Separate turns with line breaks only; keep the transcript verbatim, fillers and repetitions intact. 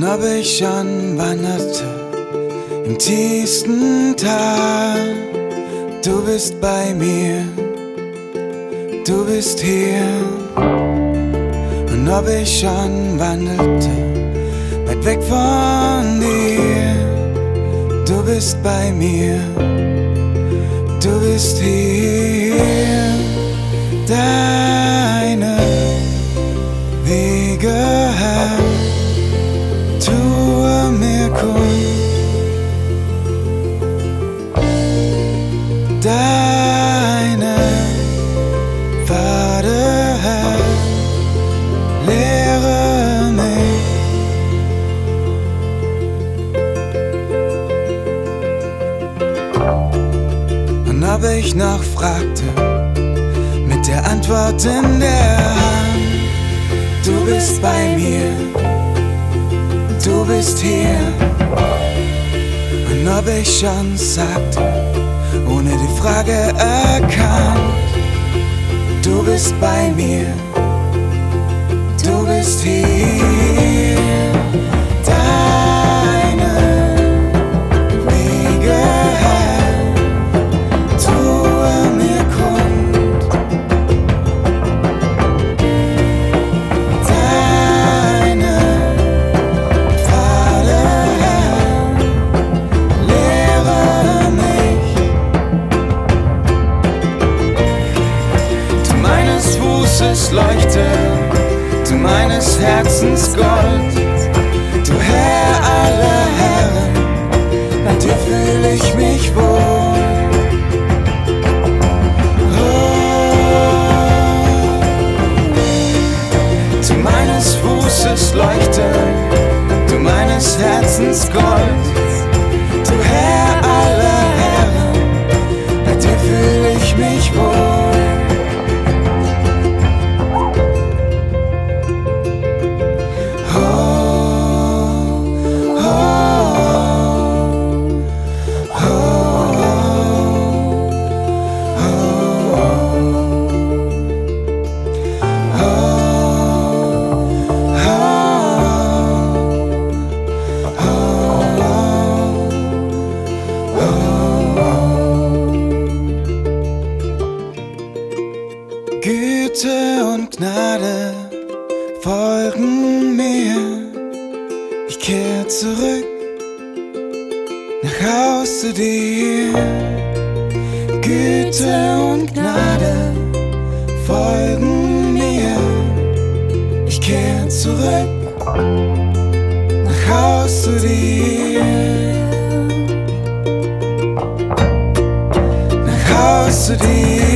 ob ich schon wanderte im tiefsten Tal. Du bist bei mir, du bist hier. Und ob ich schon wandelte weit weg von dir, du bist bei mir, du bist hier. Deine Wege, Herr, tue mir kund. Deine Pfade, Herr, lehre mich. Und ob ich noch fragte, mit der Antwort in der Hand, du bist bei mir, du bist hier. Und ob ich schon sagte, ohne die Frage erkannt, du bist bei mir, du bist hier. Deine Wege, Herr, tue mir kund. Deine Pfade, Herr, lehre mich. Du meines Fußes Leuchte, du meines Herzens Gold, du Herr aller Herren, bei dir fühl ich mich wohl. Oh, du meines Fußes Leuchte, du meines Herzens Gold, du Herr aller Herren, bei dir fühl ich mich wohl. Güte und Gnade folgen mir. Ich kehr zurück nach Haus zu dir. Güte und Gnade folgen mir. Ich kehr zurück nach Haus zu dir. Nach Haus zu dir.